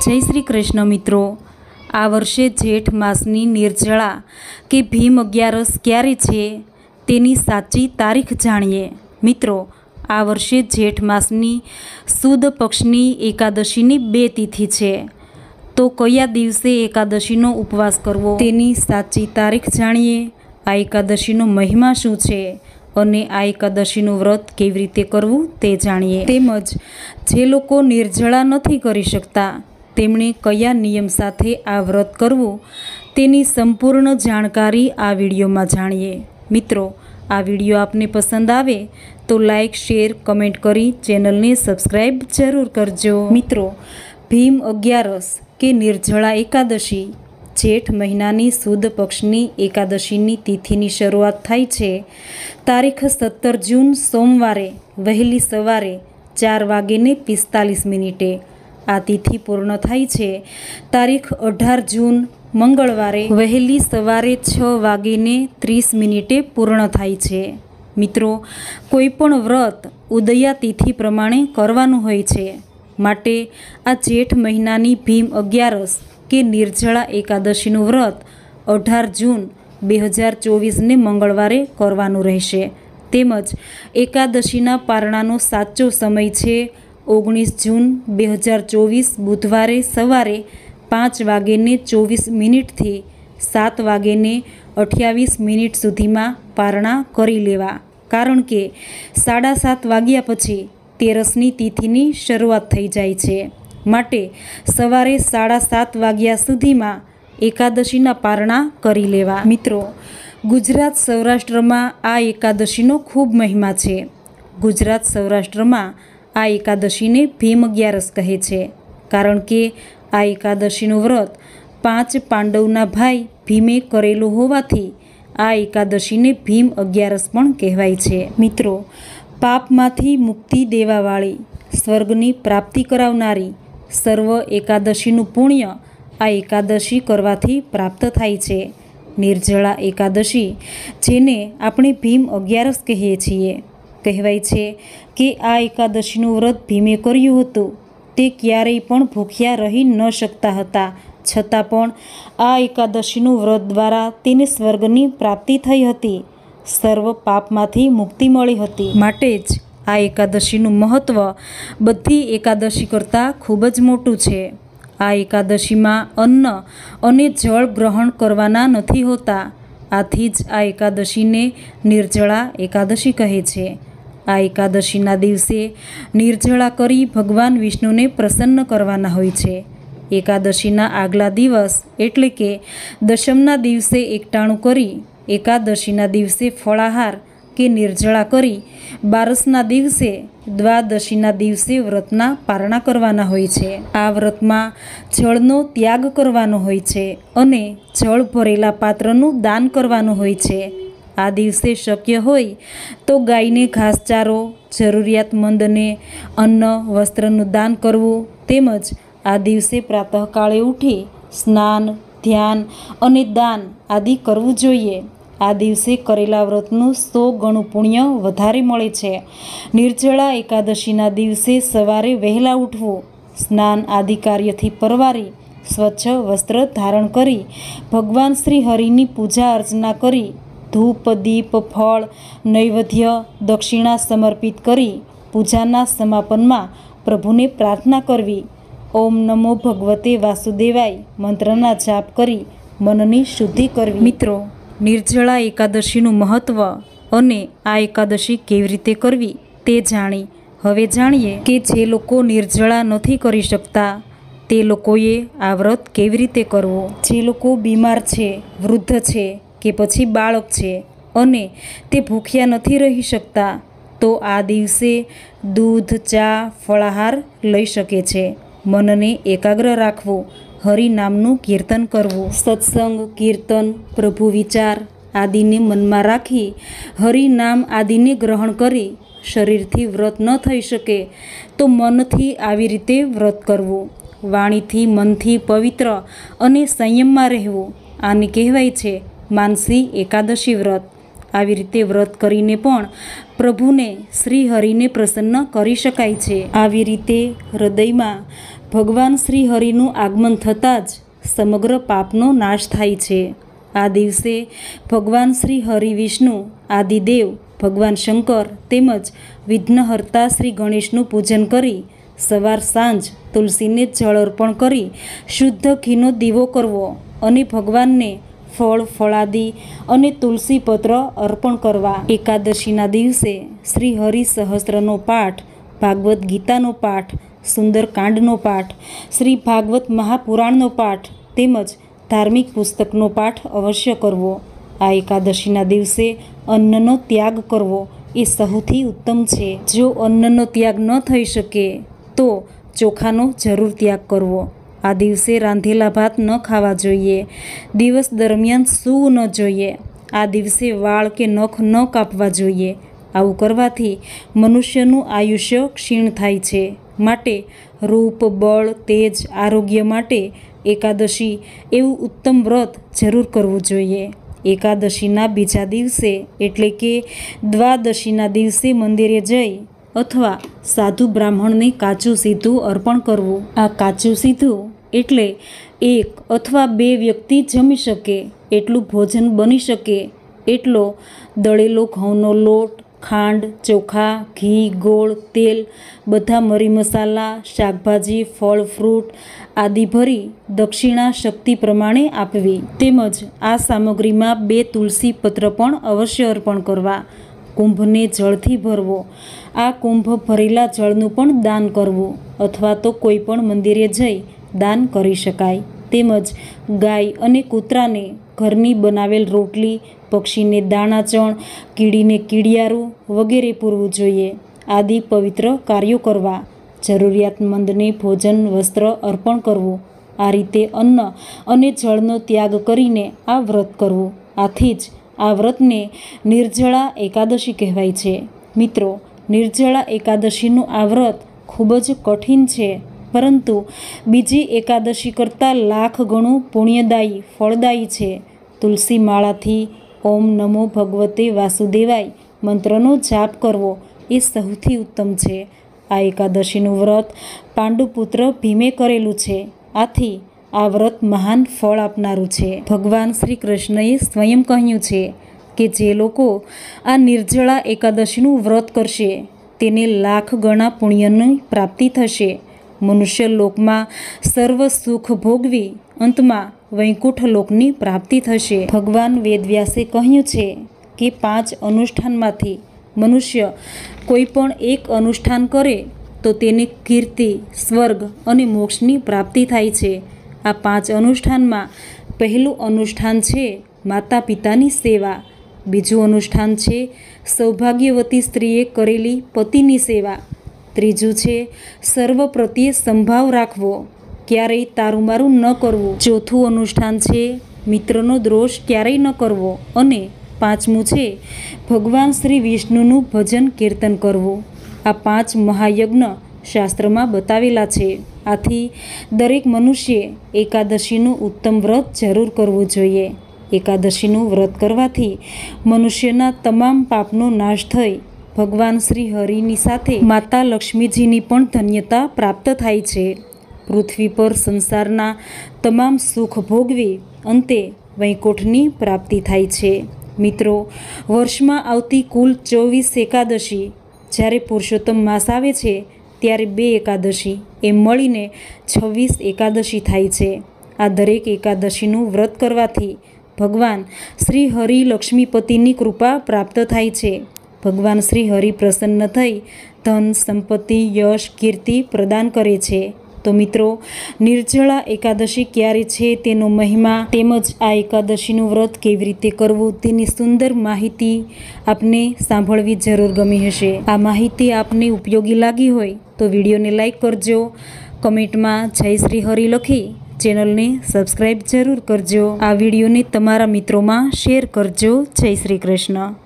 जय श्री कृष्ण मित्रों। आ वर्षे जेठ मासनी निर्जला के भीम अगियारस क्यारे छे तेनी साची तारीख जाणीए। मित्रों, आ वर्षे जेठ मासनी सुद पक्षनी एकादशीनी 2 तिथि छे, तो कया दिवसे एकादशीनो उपवास करवो तेनी साची तारीख जाणीए। आ एकादशीनो महिमा शुं छे अने आ एकादशीनुं व्रत केवी रीते करवुं ते जाणीए। तेमज जे लोको निर्जला नथी करी शकता तेमणे कया नियम साथे आ व्रत करवुं तेनी संपूर्ण जाणकारी आ विडियोमां जाणीए। मित्रों, आ विडियो आपने पसंद आवे तो लाइक, शेर, कमेंट करी चेनलने सब्सक्राइब जरूर करजो। मित्रों, भीम अगियारस के निर्जला एकादशी जेठ महीनानी सुद पक्षनी एकादशीनी तिथिनी शरूआत थाय छे। तारीख 17 जून सोमवारे वहेली सवारे 4:45 आ तिथि पूर्ण थाय छे। तारीख 18 जून मंगळवारे वहेली सवारे 6:30 पूर्ण थाय छे। मित्रों, कोईपण व्रत उदया तिथि प्रमाणे करवानुं होय छे, माटे आ जेठ महीनानी भीम अगियारस के निर्जला एकादशीनुं व्रत 18 जून 2024 ने मंगळवारे करवानुं रहेशे। तेमज एकादशीना पारणानो साचो समय छे 19 जून 2024 बुधवारे सवारे 5:24 थी 7:28 सुधीमां पारणा करी लेवा, कारण के 7:30 वाग्या पछी तेरसनी तिथिनी शरूआत थई जाय छे। माटे सवारे 7:30 वाग्या सुधीमां एकादशीना पारणा करी लेवा। मित्रों, गुजरात सौराष्ट्र में आ एकादशीनो खूब महिमा छे। गुजरात सौराष्ट्र में आ एकादशी ने भीम अगियारस कहे छे, कारण के आ एकादशीनुं व्रत 5 पांडवना भाई भीमे करेलुं होवाथी आ एकादशी ने भीम अगियारस पण कहेवाय छे। मित्रों, पापमांथी मुक्ति देवावाળી स्वर्गनी प्राप्ति करावनारी सर्व एकादशीनुं पुण्य आ एकादशी करवाथी प्राप्त थाय छे। निर्जला एकादशी जेने आपणे भीम अगियारस कहीए छीए, कहेवाय छे कि आ एकादशीनुं व्रत भीमे कर्युं हतुं ते क्यारेय पण भूख्या रही न शकता हता, छतां पण आ एकादशीनुं व्रत द्वारा तेने स्वर्गनी प्राप्ति थई हती, सर्व पापमांथी मुक्ति मळी हती। माटे ज आ एकादशीनुं महत्व बधी एकादशी करता खूब ज मोटुं छे। आ एकादशी में अन्न अने जल ग्रहण करवाना नथी होता, आथी ज आ एकादशी ने निर्जला एकादशी कहे छे। आ एकादशीना दिवसे निर्जला करी भगवान विष्णु ने प्रसन्न करवाना होय छे। एकादशीना आगला दिवस एटले के दशमना दिवसे एकटाणुं करी एकादशीना दिवसे फळाहार के निर्जला करी 12ना दिवसे द्वादशीना दिवसे व्रतना पारणा करवाना होय छे। आ व्रतमां जळनो त्याग करवानो होय छे अने जळ भरेला पात्रनुं दान करवानुं होय छे। आ दिवसे शक्य होय तो गायने घासचारो, जरूरियातमंदने अन्न वस्त्रनुं दान करवुं, तेमज आ दिवसे प्रातःकाळे उठी स्नान, ध्यान अने दान आदि करवुं जोईए। आ दिवसे करेला व्रतनुं 100 गणुं पुण्य वधारे मळे छे। निर्जला एकादशीना दिवसे सवारे वहेला उठवुं, स्नान आदि कार्यथी परवारी स्वच्छ वस्त्र धारण करी भगवान श्री हरिनी पूजा अर्चना करी धूप, दीप, फळ, नैवेद्य, दक्षिणा समर्पित करी पूजाना समापनमा प्रभुने प्रार्थना करवी। ओम नमो भगवते वासुदेवाय मंत्रना जाप करी मननी शुद्धि करवी। मित्रों, निर्जला एकादशीनुं महत्व अने आ एकादशी केवी रीते करवी ते जाणी हवे जाणीए के जे लोको निर्जला नथी करी शकता ते लोकोए आ व्रत केवी रीते करवुं। जे लोको बीमार छे, वृद्ध छे के पछी बाळक छे अने ते भूख्या नथी रही शकता तो आ दिवसे दूध, चा, फळाहार लई शके छे। मनने एकाग्र राखवुं, हरि नामनुं कीर्तन करवुं, सत्संग, कीर्तन, प्रभु विचार आदिने मनमा राखी हरि नाम आदिने ग्रहण करी शरीरथी व्रत न थई शके तो मनथी आवी रीते व्रत करवुं। वाणीथी, मनथी पवित्र अने संयममां रहेवुं। आने कहेवाय छे मानसी एकादशी व्रत। आवी रीते व्रत करीने पण प्रभुने श्री हरिने प्रसन्न करी शकाय छे। आवी रीते हृदयमां ભગવાન શ્રી હરિનું આગમન થતાં જ સમગ્ર પાપનો નાશ થાય છે। આ દિવસે ભગવાન શ્રી હરિ વિષ્ણુ આદિદેવ ભગવાન શંકર તેમજ વિઘ્નહર્તા શ્રી ગણેશનું પૂજન કરી સવાર સાંજ તુલસીને જળ અર્પણ કરી શુદ્ધ ઘીનો દીવો કરવો અને ભગવાનને ફળ ફળાદી અને તુલસી પત્ર અર્પણ કરવા। એકાદશીના દિવસે શ્રી હરિ સહસ્રનો પાઠ, ભાગવત ગીતાનો પાઠ, સુંદરકાંડનો પાઠ, શ્રી ભાગવત મહાપુરાણનો પાઠ તેમજ ધાર્મિક પુસ્તકનો પાઠ અવશ્ય કરવો। આ એકાદશીના દિવસે અન્નનો ત્યાગ કરવો એ સૌથી ઉત્તમ છે। જો અન્નનો ત્યાગ ન થઈ શકે તો ચોખાનો જરૂર ત્યાગ કરવો। આ દિવસે રાંધેલા ભાત ન ખાવા જોઈએ। દિવસ દરમિયાન સૂવું ન જોઈએ। આ દિવસે વાળ કે નખ ન કાપવા જોઈએ। આવું કરવાથી મનુષ્યનું આયુષ્ય ક્ષીણ થાય છે। માટે રૂપ, બળ, તેજ, આરોગ્ય માટે એકાદશી એવું ઉત્તમ વ્રત જરૂર કરવું જોઈએ। એકાદશીના બીજા દિવસે એટલે કે દ્વાદશીના દિવસે મંદિરે જઈ અથવા સાધુ બ્રાહ્મણને કાચું સીધું અર્પણ કરવું। આ કાચું સીધું એટલે 1 અથવા 2 વ્યક્તિ જમી શકે એટલું ભોજન બની શકે એટલો દળેલો ઘઉંનો લોટ, ખાંડ, ચોખા, ઘી, ગોળ, તેલ, બધા મરી મસાલા, શાકભાજી, ફળ ફ્રૂટ આદિ ભરી દક્ષિણા શક્તિ પ્રમાણે આપવી। તેમજ આ સામગ્રીમાં 2 તુલસી પત્ર પણ અવશ્ય અર્પણ કરવા। કુંભને જળથી ભરવો। આ કુંભ ભરેલા જળનું પણ દાન કરવું અથવા તો કોઈ પણ મંદિરે જઈ દાન કરી શકાય। તેમજ ગાય અને કૂતરાને ઘરની બનાવેલ રોટલી, પક્ષીને દાણાચણ, કીડીને કીડિયારું વગેરે પૂરવું જોઈએ। આદિ પવિત્ર કાર્યો કરવા। જરૂરિયાતમંદને ભોજન, વસ્ત્ર અર્પણ કરવું। આ રીતે અન્ન અને જળનો ત્યાગ કરીને આ વ્રત કરવું। આથી જ આ વ્રતને નિર્જળા એકાદશી કહેવાય છે। મિત્રો, નિર્જળા એકાદશીનું આ વ્રત ખૂબ જ કઠિન છે, પરંતુ બીજી એકાદશી કરતાં લાખ ગણું પુણ્યદાયી, ફળદાયી છે। તુલસી માળાથી ઓમ નમો ભગવતે વાસુદેવાય મંત્રનો જાપ કરવો એ સૌથી ઉત્તમ છે। આ એકાદશીનું વ્રત પાંડુપુત્ર ભીમે કરેલું છે। આથી આ વ્રત મહાન ફળ આપનારું છે। ભગવાન શ્રી કૃષ્ણએ સ્વયં કહ્યું છે કે જે લોકો આ નિર્જળા એકાદશીનું વ્રત કરશે તેને લાખ ગણા પુણ્યની પ્રાપ્તિ થશે। મનુષ્ય લોકમાં સર્વ સુખ ભોગવી અંતમાં વૈકુંઠ લોકની પ્રાપ્તિ થશે। ભગવાન વેદવ્યાસે કહ્યું છે કે 5 અનુષ્ઠાનમાંથી મનુષ્ય કોઈ પણ એક અનુષ્ઠાન કરે તો તેને કીર્તિ, સ્વર્ગ અને મોક્ષની પ્રાપ્તિ થાય છે। આ 5 અનુષ્ઠાનમાં પહેલું અનુષ્ઠાન છે માતા પિતાની સેવા, બીજું અનુષ્ઠાન છે સૌભાગ્યવતી સ્ત્રીએ કરેલી પતિની સેવા, ત્રીજું છે સર્વ પ્રત્યે સંભાવ રાખવો, ક્યારેય તારુમારું ન કરવું, ચોથું અનુષ્ઠાન છે મિત્રનો દ્રોષ ક્યારેય ન કરવો અને પાંચમું છે ભગવાન શ્રી વિષ્ણુનું ભજન કીર્તન કરવું। આ 5 મહાયજ્ઞ શાસ્ત્રમાં બતાવેલા છે। આથી દરેક મનુષ્યે એકાદશીનું ઉત્તમ વ્રત જરૂર કરવું જોઈએ। એકાદશીનું વ્રત કરવાથી મનુષ્યના તમામ પાપનો નાશ થઈ ભગવાન શ્રી હરિની સાથે માતા લક્ષ્મીજીની પણ ધન્યતા પ્રાપ્ત થાય છે। પૃથ્વી પર સંસારના તમામ સુખ ભોગવી અંતે વૈકુંઠની પ્રાપ્તિ થાય છે। મિત્રો, વર્ષમાં આવતી કુલ 24 એકાદશી, જ્યારે પુરુષોત્તમ માસ આવે છે ત્યારે 2 એકાદશી એમ મળીને 26 એકાદશી થાય છે। આ દરેક એકાદશીનું વ્રત કરવાથી ભગવાન શ્રી હરિ લક્ષ્મીપતિની કૃપા પ્રાપ્ત થાય છે। ભગવાન શ્રી હરિ પ્રસન્ન થઈ ધન, સંપત્તિ, યશ, કીર્તિ પ્રદાન કરે છે। તો મિત્રો, નિર્જળા એકાદશી ક્યારે છે તેનો મહિમા તેમજ આ એકાદશીનું વ્રત કેવી રીતે કરવું તેની સુંદર માહિતી આપને સાંભળવી જરૂર ગમી હશે। આ માહિતી આપને ઉપયોગી લાગી હોય તો વિડીયોને લાઈક કરજો, કમેન્ટમાં જય શ્રી હરિ લખી ચેનલને સબસ્ક્રાઈબ જરૂર કરજો। આ વિડીયોને તમારા મિત્રોમાં શેર કરજો। જય શ્રી કૃષ્ણ।